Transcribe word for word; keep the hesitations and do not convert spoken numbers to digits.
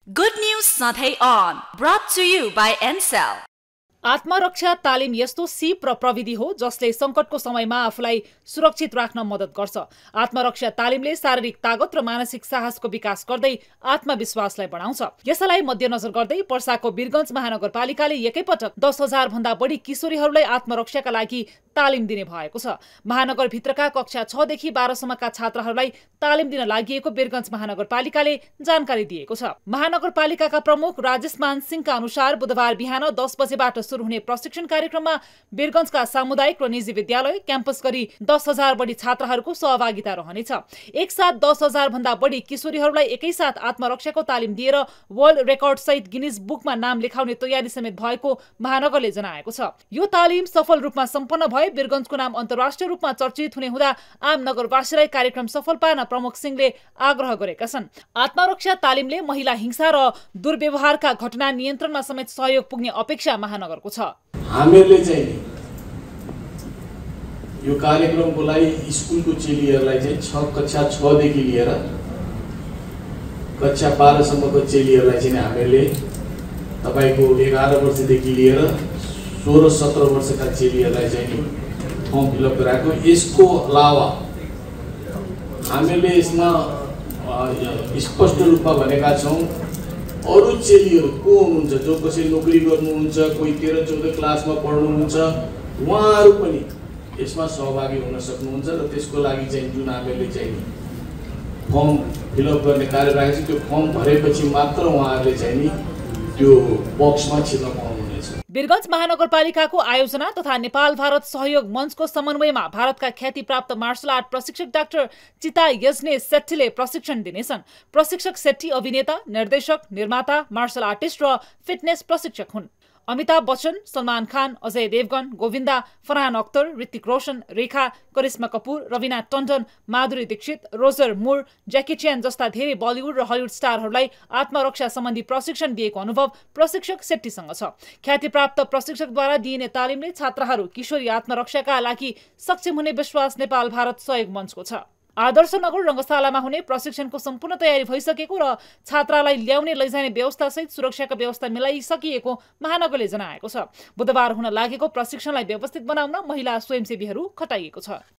Good news सधैँ on, brought to you by Ncell. आत्मरक्षा तालिम यस्तो सिप र प्रविधि हो जसले संकटको समयमा आफूलाई सुरक्षित राख्न मद्दत गर्छ। आत्मरक्षा तालिमले शारीरिक तागत र मानसिक साहसको विकास गर्दै आत्मविश्वासलाई बढाउँछ। यसलाई मध्यनजर गर्दै पर्साको वीरगञ्ज महानगरपालिकाले एकैपटक दस हजार भन्दा बढी किशोरीहरूलाई आत्मरक्षाका लागि तालिम दिने भएको छ। महानगरभित्रका कक्षा छ देखि बाह्र सम्मका छात्रहरूलाई तालिम दिन लागि वीरगञ्ज महानगरपालिकाले जानकारी दिएको छ। महानगरपालिकाका प्रमुख राजेश मान सिंहका अनुसार बुधबार बिहान दस बजेबाट सुरु हुने प्रशिक्षण कार्यक्रममा वीरगञ्जका सामुदायिक र निजी विद्यालय क्याम्पस गरी दस हजार बढी छात्रहरूको सहभागिता रहनेछ। एकसाथ दस हजार भन्दा बढी किशोरीहरूलाई एकैसाथ आत्मरक्षाको तालिम दिएर वर्ल्ड रेकर्ड सहित गिनिज बुकमा नाम लेखाउने तयारी समेत भएको महानगरले जनाएको छ। यो तालिम सफल रूपमा सम्पन्न भए वीरगञ्जको नाम अन्तर्राष्ट्रिय रूपमा चर्चित हुने हुँदा आम नगरवासीलाई कार्यक्रम सफल पार्न प्रमुख सिंहले आग्रह गरेका छन्। आत्मरक्षा तालिमले महिला हिंसा र दुर्व्यवहारका घटना नियन्त्रणमा समेत सहयोग पुग्ने अपेक्षा महानगरको छ। हामीहरूले चाहिँ यो कार्यक्रमको लागि स्कुलको चेलीहरूलाई चाहिँ छ कक्षा छ देखि लिएर कक्षा बाह्र सम्मको चेलीहरूलाई चाहिँ हामीहरूले तपाईको एघार वर्षदेखि लिएर सोह्र सत्र वर्षका चेलीहरूलाई चाहिँ फर्म फिलअप गराएको। यसको अलावा हामीले यसमा स्पष्ट रूपमा भनेका छौँ अरू चेलीहरू को हुनुहुन्छ जो कसै नोकरी गर्नुहुन्छ, कोही तेह्र चौध क्लासमा पढ्नुहुन्छ, उहाँहरू पनि यसमा सहभागी हुन सक्नुहुन्छ र त्यसको लागि चाहिँ जुन हामीले चाहिँ फर्म फिलअप गर्ने कार्य राखेको छ त्यो फर्म भरेपछि मात्र उहाँहरूले चाहिँ नि त्यो बक्समा छिर्न पाउनुहुनेछ। वीरगञ्ज महानगरपालिकाको आयोजना तथा नेपाल भारत सहयोग मञ्चको समन्वयमा भारतका ख्यातिप्राप्त मार्शल आर्ट प्रशिक्षक डाक्टर चिता यज्ने सेट्टीले प्रशिक्षण दिनेछन्। प्रशिक्षक सेट्टी अभिनेता, निर्देशक, निर्माता, मार्शल आर्टिस्ट र फिटनेस प्रशिक्षक हुन्। Amitabh Bachchan, Salman Khan, Ajay Devgan, Govinda, Farhan Akhtar, Hrithik Roshan, Rekha, Karisma Kapoor, Raveena Tandon, Madhuri Dixit, Roger Moore, Jackie chain जस्ता धेरै बलिउड र हलिउड स्टारहरूलाई आत्मरक्षा सम्बन्धी प्रशिक्षण दिएको अनुभव प्रशिक्षक सेट्टीसँग छ। ख्यातिप्राप्त प्रशिक्षकद्वारा दिइने तालिमले छात्राहरू किशोरी आत्मरक्षाका लागि सक्षम हुने विश्वास नेपाल भारत सहयोग मञ्चको छ। आदर्श नगर रङ्गशालामा हुने प्रशिक्षणको सम्पूर्ण तयारी भइसकेको र छात्रालाई ल्याउने लैजाने व्यवस्था सहित सुरक्षाका व्यवस्था मिलाइसकिएको महानगरले जनाएको छ। बुधबार हुन लागेको प्रशिक्षणलाई व्यवस्थित बनाउन महिला स्वयंसेवीहरू खटाइएको छ।